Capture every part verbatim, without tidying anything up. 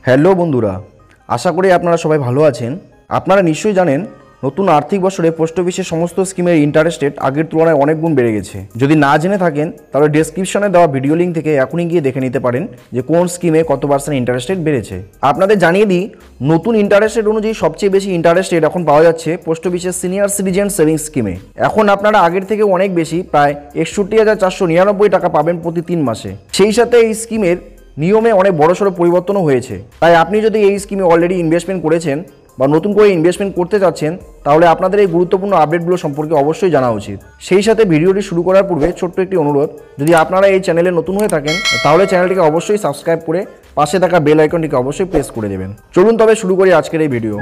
Hello বন্ধুরা, আশা করি আপনারা সবাই ভালো আছেন। আপনারা নিশ্চয়ই জানেন নতুন আর্থিক বছরে পোস্ট অফিসের সমস্ত স্কিমের ইন্টারেস্ট রেট আগের তুলনায় অনেক গুণ বেড়ে গেছে। যদি না জেনে থাকেন তাহলে ডেসক্রিপশনে দেওয়া ভিডিও লিঙ্ক থেকে এখনই গিয়ে দেখে নিতে পারেন যে কোন স্কিমে কত পার্সেন্ট ইন্টারেস্ট রেট বেড়েছে। আপনাদের জানিয়ে দিই, নতুন ইন্টারেস্ট রেট অনুযায়ী সবচেয়ে বেশি ইন্টারেস্ট রেট এখন পাওয়া যাচ্ছে পোস্ট অফিসের সিনিয়র সিটিজেন সেভিংস স্কিমে। এখন আপনারা আগের থেকে অনেক বেশি প্রায় একষট্টি হাজার চারশো নিরানব্বই টাকা পাবেন প্রতি তিন মাসে। সেই সাথে এই স্কিমের নিয়মে অনেক বড়সড় পরিবর্তনও হয়েছে। তাই আপনি যদি এই স্কিমে অলরেডি ইনভেস্টমেন্ট করেছেন বা নতুন করে ইনভেস্টমেন্ট করতে চাচ্ছেন তাহলে আপনাদের এই গুরুত্বপূর্ণ আপডেটগুলো সম্পর্কে অবশ্যই জানা উচিত। সেই সাথে ভিডিওটি শুরু করার পূর্বে ছোট্ট একটি অনুরোধ, যদি আপনারা এই চ্যানেলে নতুন হয়ে থাকেন তাহলে চ্যানেলটিকে অবশ্যই সাবস্ক্রাইব করে পাশে থাকা বেল আইকনটিকে অবশ্যই প্রেস করে দেবেন। চলুন তবে শুরু করি আজকের এই ভিডিও।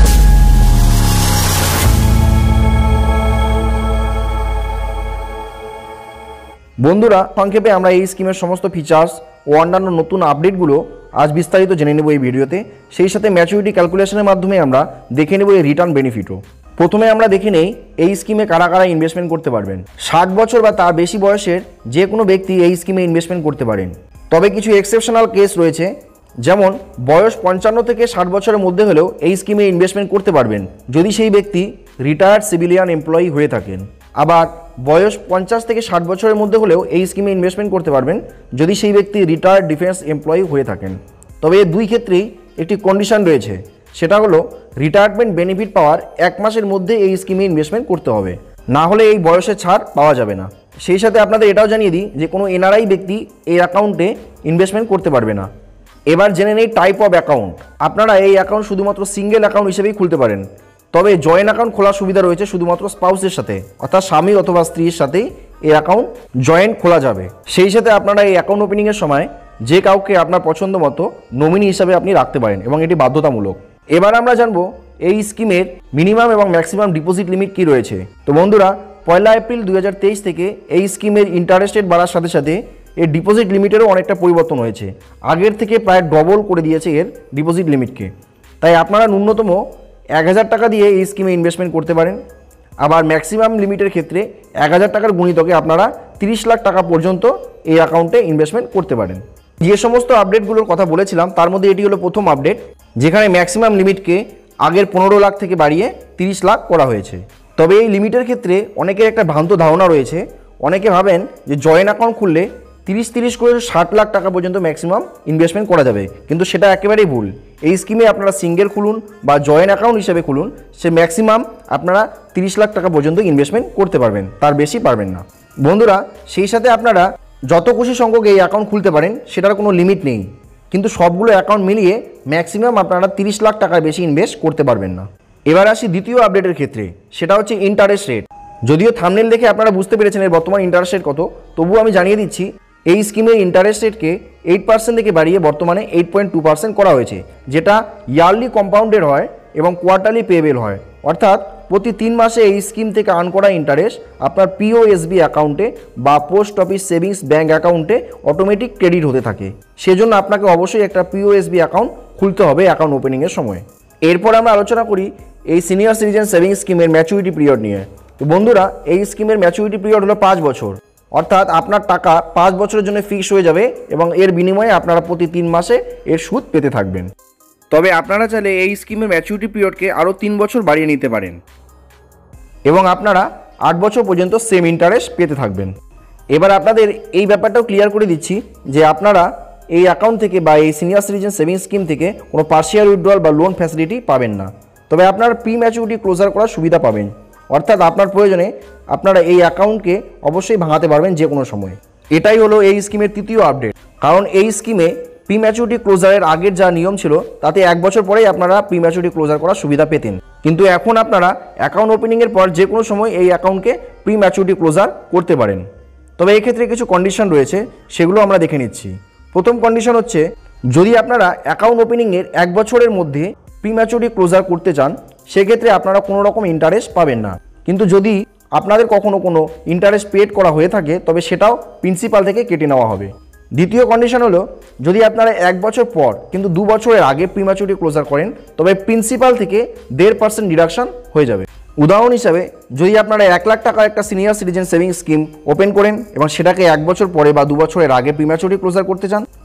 বন্ধুরা, সংক্ষেপে আমরা এই স্কিমের সমস্ত ফিচার্স ও অন্যান্য নতুন আপডেটগুলো আজ বিস্তারিত জেনে নেব এই ভিডিওতে। সেই সাথে ম্যাচুরিটি ক্যালকুলেশনের মাধ্যমে আমরা দেখে নেব এই রিটার্ন বেনিফিটও। প্রথমে আমরা দেখে নেই এই স্কিমে কারা কারা ইনভেস্টমেন্ট করতে পারবেন। ষাট বছর বা তার বেশি বয়সের যে কোনো ব্যক্তি এই স্কিমে ইনভেস্টমেন্ট করতে পারেন। তবে কিছু এক্সেপশনাল কেস রয়েছে, যেমন বয়স পঞ্চান্ন থেকে ষাট বছরের মধ্যে হলেও এই স্কিমে ইনভেস্টমেন্ট করতে পারবেন যদি সেই ব্যক্তি রিটায়ার্ড সিভিলিয়ান এমপ্লয়ি হয়ে থাকেন। আবার বয়স পঞ্চাশ থেকে ষাট বছরের মধ্যে হলেও এই স্কিমে ইনভেস্টমেন্ট করতে পারবেন যদি সেই ব্যক্তি রিটায়ার্ড ডিফেন্স এমপ্লয়ি হয়ে থাকেন। তবে এই দুই ক্ষেত্রেই একটি কন্ডিশন রয়েছে, সেটা হলো রিটায়ারমেন্ট বেনিফিট পাওয়ার এক মাসের মধ্যে এই স্কিমে ইনভেস্টমেন্ট করতে হবে, না হলে এই বয়সের ছাড় পাওয়া যাবে না। সেই সাথে আপনাদের এটাও জানিয়ে দিই যে কোনো এনআরআই ব্যক্তি এই অ্যাকাউন্টে ইনভেস্টমেন্ট করতে পারবে না। এবার জেনে নেই টাইপ অফ অ্যাকাউন্ট। আপনারা এই অ্যাকাউন্ট শুধুমাত্র সিঙ্গেল অ্যাকাউন্ট হিসেবেই খুলতে পারেন। তবে জয়েন্ট অ্যাকাউন্ট খোলার সুবিধা রয়েছে শুধুমাত্র স্পাউসের সাথে, অর্থাৎ স্বামী অথবা স্ত্রীর সাথেই এই অ্যাকাউন্ট জয়েন্ট খোলা যাবে। সেই সাথে আপনারা এই অ্যাকাউন্ট ওপেনিংয়ের সময় যে কাউকে আপনার পছন্দ মতো নমিনি হিসাবে আপনি রাখতে পারেন এবং এটি বাধ্যতামূলক। এবার আমরা জানবো এই স্কিমের মিনিমাম এবং ম্যাক্সিমাম ডিপোজিট লিমিট কী রয়েছে। তো বন্ধুরা, পয়লা এপ্রিল দুই হাজার তেইশ থেকে এই স্কিমের ইন্টারেস্ট রেট বাড়ার সাথে সাথে এর ডিপোজিট লিমিটেরও অনেকটা পরিবর্তন হয়েছে। আগের থেকে প্রায় ডবল করে দিয়েছে এর ডিপোজিট লিমিটকে। তাই আপনারা ন্যূনতম এক হাজার টাকা দিয়ে এই স্কিমে ইনভেস্টমেন্ট করতে পারেন। আবার ম্যাক্সিমাম লিমিটের ক্ষেত্রে এক হাজার টাকার গুণিতকে আপনারা তিরিশ লাখ টাকা পর্যন্ত এই অ্যাকাউন্টে ইনভেস্টমেন্ট করতে পারেন। যে সমস্ত আপডেটগুলোর কথা বলেছিলাম তার মধ্যে এটি হলো প্রথম আপডেট, যেখানে ম্যাক্সিমাম লিমিটকে আগের পনেরো লাখ থেকে বাড়িয়ে তিরিশ লাখ করা হয়েছে। তবে এই লিমিটের ক্ষেত্রে অনেকের একটা ভ্রান্ত ধারণা রয়েছে। অনেকে ভাবেন যে জয়েন্ট অ্যাকাউন্ট খুললে তিরিশ তিরিশ করে ষাট লাখ টাকা পর্যন্ত ম্যাক্সিমাম ইনভেস্টমেন্ট করা যাবে, কিন্তু সেটা একেবারেই ভুল। এই স্কিমে আপনারা সিঙ্গেল খুলুন বা জয়েন্ট অ্যাকাউন্ট হিসেবে খুলুন, সে ম্যাক্সিমাম আপনারা তিরিশ লাখ টাকা পর্যন্ত ইনভেস্টমেন্ট করতে পারবেন, তার বেশি পারবেন না। বন্ধুরা, সেই সাথে আপনারা যত খুশি সংখ্যক এই অ্যাকাউন্ট খুলতে পারেন, সেটার কোনো লিমিট নেই, কিন্তু সবগুলো অ্যাকাউন্ট মিলিয়ে ম্যাক্সিমাম আপনারা তিরিশ লাখ টাকার বেশি ইনভেস্ট করতে পারবেন না। এবার আসি দ্বিতীয় আপডেটের ক্ষেত্রে, সেটা হচ্ছে ইন্টারেস্ট রেট। যদিও থাম্বনেল দেখে আপনারা বুঝতে পেরেছেন এর বর্তমান ইন্টারেস্ট রেট কত, তবুও আমি জানিয়ে দিচ্ছি এই স্কিমের ইন্টারেস্ট রেটকে এইট পার্সেন্ট থেকে বাড়িয়ে বর্তমানে এইট পয়েন্ট টু পার্সেন্ট করা হয়েছে, যেটা ইয়ারলি কম্পাউন্ডেড হয় এবং কোয়ার্টারলি পেয়েবেল হয়। অর্থাৎ প্রতি তিন মাসে এই স্কিম থেকে আর্ন করা ইন্টারেস্ট আপনার পিওএসবি অ্যাকাউন্টে বা পোস্ট অফিস সেভিংস ব্যাঙ্ক অ্যাকাউন্টে অটোমেটিক ক্রেডিট হতে থাকে। সেজন্য আপনাকে অবশ্যই একটা পিওএসবি অ্যাকাউন্ট খুলতে হবে অ্যাকাউন্ট ওপেনিংয়ের সময়। এরপর আমরা আলোচনা করি এই সিনিয়র সিটিজেন সেভিংস স্কিমের ম্যাচুরিটি পিরিয়ড নিয়ে। তো বন্ধুরা, এই স্কিমের ম্যাচুরিটি পিরিয়ড হলো পাঁচ বছর, অর্থাৎ আপনার টাকা পাঁচ বছরের জন্য ফিক্স হয়ে যাবে এবং এর বিনিময়ে আপনারা প্রতি তিন মাসে এর সুদ পেতে থাকবেন। তবে আপনারা চাইলে এই স্কিমের ম্যাচুরিটি পিরিয়ডকে আরও তিন বছর বাড়িয়ে নিতে পারেন এবং আপনারা আট বছর পর্যন্ত সেম ইন্টারেস্ট পেতে থাকবেন। এবার আপনাদের এই ব্যাপারটাও ক্লিয়ার করে দিচ্ছি যে আপনারা এই অ্যাকাউন্ট থেকে বা এই সিনিয়র সিটিজেন সেভিংস স্কিম থেকে কোনো পার্সিয়াল উইথড্রয়াল বা লোন ফ্যাসিলিটি পাবেন না। তবে আপনারা প্রি ম্যাচুরিটি ক্লোজার করার সুবিধা পাবেন, অর্থাৎ আপনার প্রয়োজনে আপনারা এই অ্যাকাউন্টকে অবশ্যই ভাঙাতে পারবেন যে কোনো সময়। এটাই হলো এই স্কিমের তৃতীয় আপডেট, কারণ এই স্কিমে প্রি ম্যাচুরিটি ক্লোজারের আগের যা নিয়ম ছিল তাতে এক বছর পরেই আপনারা প্রি ম্যাচুরিটি ক্লোজার করার সুবিধা পেতেন, কিন্তু এখন আপনারা অ্যাকাউন্ট ওপেনিংয়ের পর যে কোনো সময় এই অ্যাকাউন্টকে প্রি ম্যাচুরিটি ক্লোজার করতে পারেন। তবে এই ক্ষেত্রে কিছু কন্ডিশন রয়েছে, সেগুলো আমরা দেখে নিচ্ছি। প্রথম কন্ডিশন হচ্ছে, যদি আপনারা অ্যাকাউন্ট ওপেনিংয়ের এক বছরের মধ্যে প্রি ম্যাচুরিটি ক্লোজার করতে চান সেক্ষেত্রে আপনারা কোনো রকম ইন্টারেস্ট পাবেন না, কিন্তু যদি আপনাদের কখনো কোনো ইন্টারেস্ট পেড করা হয়ে থাকে তবে সেটাও প্রিন্সিপাল থেকে কেটে নেওয়া হবে। দ্বিতীয় কন্ডিশন হলো, যদি আপনারা এক বছর পর কিন্তু দু বছরের আগে প্রি ম্যাচুরিটি ক্লোজার করেন তবে প্রিন্সিপাল থেকে দেড় পার্সেন্ট ডিডাকশন হয়ে যাবে। উদাহরণ হিসাবে, যদি আপনারা এক লাখ টাকার একটা senior citizen savings scheme open করেন এবং সেটাকে এক বছর পরে বা দু বছরের আগে প্রি ম্যাচুরিটি ক্লোজার করতে চান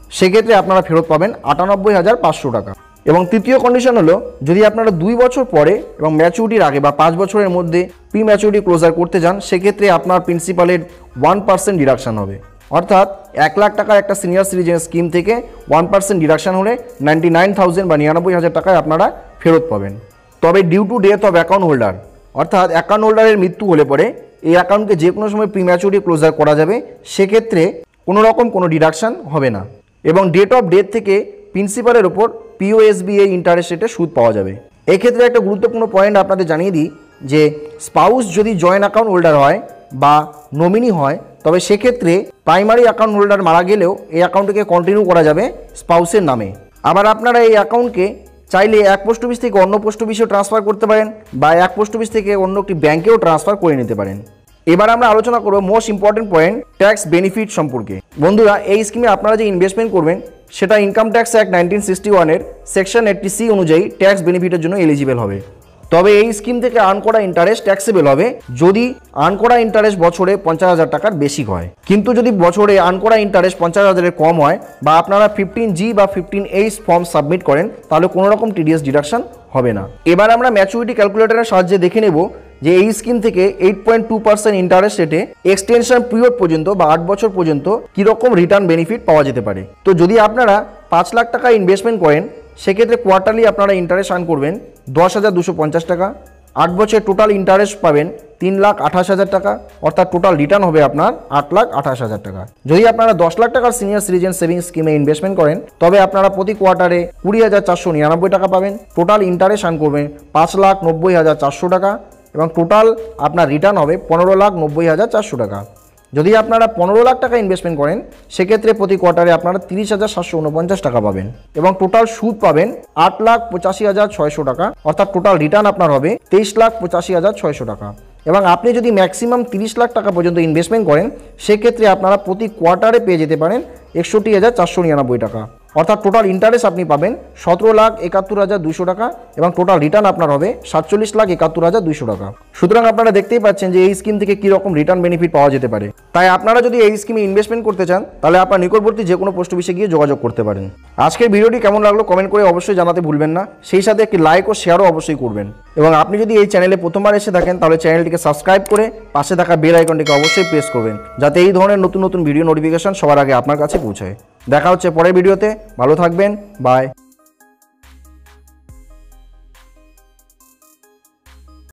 সেক্ষেত্রে আপনারা ফেরত পাবেন আটানব্বই হাজার পাঁচশো টাকা। এবং তৃতীয় কন্ডিশন হলো, যদি আপনারা দুই বছর পরে এবং ম্যাচুরিটির আগে বা পাঁচ বছরের মধ্যে প্রি ম্যাচুরিটি ক্লোজার করতে যান, সেক্ষেত্রে আপনার প্রিন্সিপালের ওয়ান পার্সেন্ট ডিডাকশান হবে। অর্থাৎ এক লাখ টাকার একটা সিনিয়র সিটিজেন স্কিম থেকে ওয়ান পার্সেন্ট ডিডাকশান হলে নাইনটি নাইন থাউজেন্ড বা নিরানব্বই হাজার টাকায় আপনারা ফেরত পাবেন। তবে due to death of account holder, অর্থাৎ অ্যাকাউন্ট হোল্ডারের মৃত্যু হলে পরে এই অ্যাকাউন্টকে যে কোনো সময় প্রি ম্যাচুরিটি ক্লোজার করা যাবে, সেক্ষেত্রে কোনো রকম কোনো ডিডাকশান হবে না। এবং ডেট অফ ডেথ থেকে প্রিন্সিপালের ওপর পিওএসবিআই ইন্টারেস্ট রেটে সুদ পাওয়া যাবে। এক্ষেত্রে একটা গুরুত্বপূর্ণ পয়েন্ট আপনাদের জানিয়ে দিই যে স্পাউস যদি জয়েন্ট অ্যাকাউন্ট হোল্ডার হয় বা নমিনি হয়, তবে সেক্ষেত্রে প্রাইমারি অ্যাকাউন্ট হোল্ডার মারা গেলেও এই অ্যাকাউন্টকে কন্টিনিউ করা যাবে স্পাউসের নামে। আবার আপনারা এই অ্যাকাউন্টকে চাইলে এক পোস্ট অফিস থেকে অন্য পোস্ট অফিসেও ট্রান্সফার করতে পারেন বা এক পোস্ট অফিস থেকে অন্য একটি ব্যাংকেও ট্রান্সফার করে নিতে পারেন। এবার আমরা আলোচনা করব most important point tax benefit সম্পর্কে। বন্ধুরা, এই স্কিমে আপনারা যে ইনভেস্টমেন্ট করবেন সেটা income tax act nineteen sixty ওয়ানের সেকশন এইটটি সি অনুযায়ী ট্যাক্স বেনিফিটের জন্য এলিজিবল হবে। তবে এই স্কিম থেকে আর্ন করা ইন্টারেস্ট ট্যাক্সেবল হবে যদি আর্ন করা ইন্টারেস্ট বছরে পঞ্চাশ হাজার টাকার বেশি হয়। কিন্তু যদি বছরে আর্ন করা ইন্টারেস্ট পঞ্চাশ হাজারের কম হয় বা আপনারা ফিফটিন জি বা ফিফটিন এইচ ফর্ম সাবমিট করেন, তাহলে কোনো রকম টিডিএস ডিডাকশন হবে না। এবার আমরা ম্যাচুরিটি ক্যালকুলেটরের সাহায্যে দেখে নেব যে এই স্কিম থেকে eight point two percent interest রেটে এক্সটেনশন পিরিয়ড পর্যন্ত বা আট বছর পর্যন্ত কীরকম রিটার্ন বেনিফিট পাওয়া যেতে পারে। তো যদি আপনারা পাঁচ লাখ টাকা ইনভেস্টমেন্ট করেন, সেক্ষেত্রে কোয়ার্টারলি আপনারা ইন্টারেস্ট আর্ন করবেন দশ হাজার দুশো পঞ্চাশ টাকা। আট বছর টোটাল ইন্টারেস্ট পাবেন তিন লাখ আঠাশ হাজার টাকা, অর্থাৎ টোটাল রিটার্ন হবে আপনার আট লাখ আঠাশ হাজার টাকা। যদি আপনারা দশ লাখ টাকার সিনিয়র সিটিজেন সেভিংস স্কিমে ইনভেস্টমেন্ট করেন, তবে আপনারা প্রতি কোয়ার্টারে কুড়ি হাজার চারশো নিরানব্বই টাকা পাবেন। টোটাল ইন্টারেস্ট আর্ন করবেন পাঁচ লাখ নব্বই হাজার চারশো টাকা এবং টোটাল আপনার রিটার্ন হবে পনেরো লাখ নব্বই হাজার চারশো টাকা। যদি আপনারা পনেরো লাখ টাকা ইনভেস্টমেন্ট করেন, সেক্ষেত্রে প্রতি কোয়ার্টারে আপনারা তিরিশ হাজার সাতশো উনপঞ্চাশ টাকা পাবেন এবং টোটাল সুদ পাবেন আট লাখ পঁচাশি হাজার ছয়শো টাকা, অর্থাৎ টোটাল রিটার্ন আপনার হবে তেইশ লাখ পঁচাশি হাজার ছয়শো টাকা। এবং আপনি যদি ম্যাক্সিমাম তিরিশ লাখ টাকা পর্যন্ত ইনভেস্টমেন্ট করেন, সেক্ষেত্রে আপনারা প্রতি কোয়ার্টারে পেয়ে যেতে পারেন একষট্টি হাজার চারশো নিরানব্বই টাকা, অর্থাৎ টোটাল ইন্টারেস্ট আপনি পাবেন সতেরো লাখ একাত্তর হাজার দুশো টাকা এবং টোটাল রিটার্ন আপনার হবে সাতচল্লিশ লাখ একাত্তর হাজার দুশো টাকা। সুতরাং আপনারা দেখতেই পাচ্ছেন যে এই স্কিম থেকে কীরকম রিটার্ন বেনিফিট পাওয়া যেতে পারে। তাই আপনারা যদি এই স্কিমে ইনভেস্টমেন্ট করতে চান, তাহলে আপনার নিকটবর্তী যে কোনো পোস্ট অফিসে গিয়ে যোগাযোগ করতে পারেন। আজকের ভিডিওটি কেমন লাগলো কমেন্ট করে অবশ্যই জানাতে ভুলবেন না। সেই সাথে একটি লাইক ও শেয়ারও অবশ্যই করবেন। এবং আপনি যদি এই চ্যানেলে প্রথমবার এসে থাকেন, তাহলে চ্যানেলটিকে সাবস্ক্রাইব করে পাশে থাকা বেল আইকনটিকে অবশ্যই প্রেস করবেন, যাতে এই ধরনের নতুন নতুন ভিডিও নোটিফিকেশন সবার আগে আপনার কাছে পৌঁছায়। দেখা হচ্ছে পরের ভিডিওতে। ভালো থাকবেন। বাই।